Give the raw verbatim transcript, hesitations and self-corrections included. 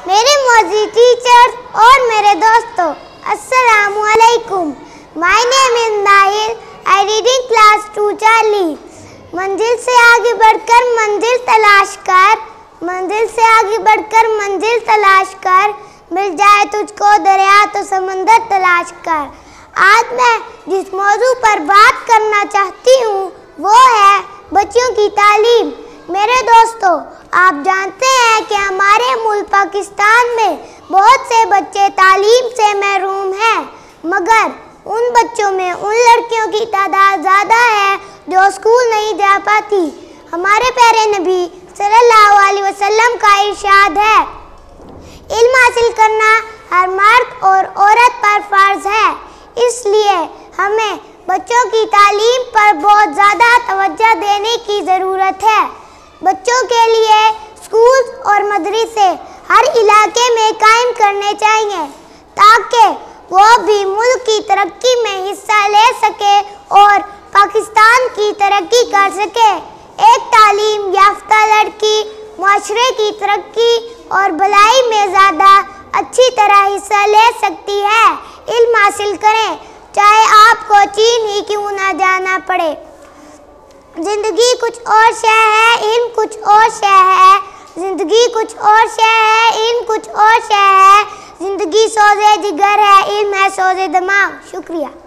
मेरे मौजूद टीचर्स और मेरे दोस्तों, अस्सलामु अलैकुम। My name is Nahil, I reading class two Charlie. मंजिल से आगे बढ़कर मंजिल तलाश कर, मंजिल से आगे बढ़कर मंजिल तलाश कर, मिल जाए तुझको दरिया तो समंदर तलाश कर। आज मैं जिस मौजू पर बात करना चाहती हूँ वो है बच्चों की तालीम। मेरे दोस्तों, आप जानते हैं कि हमारे मुल्क पाकिस्तान में बहुत से बच्चे तालीम से महरूम हैं, मगर उन बच्चों में उन लड़कियों की तादाद ज़्यादा है जो स्कूल नहीं जा पाती। हमारे प्यारे नबी सल्लल्लाहु अलैहि वसल्लम का इरशाद है, इल्म हासिल करना हर मर्द और औरत पर फ़र्ज़ है। इसलिए हमें बच्चों की तालीम पर बहुत ज़्यादा तवज्जो देने की ज़रूरत है। बच्चों के लिए स्कूल और मदरसे हर इलाके में कायम करने चाहिए ताकि वो भी मुल्क की तरक्की में हिस्सा ले सके और पाकिस्तान की तरक्की कर सके। एक तालीम याफ्ता लड़की माशरे की तरक्की और भलाई में ज़्यादा अच्छी तरह हिस्सा ले सकती है। इल्म हासिल करें, चाहे आपको चीन ही क्यों ना जाना पड़े। जिंदगी कुछ और शय है, इल्म कुछ और शय है। जिंदगी कुछ और शय है, इल्म कुछ और शय है। जिंदगी सोज़े जिगर है, इल्म है सोज़े दिमाग। शुक्रिया।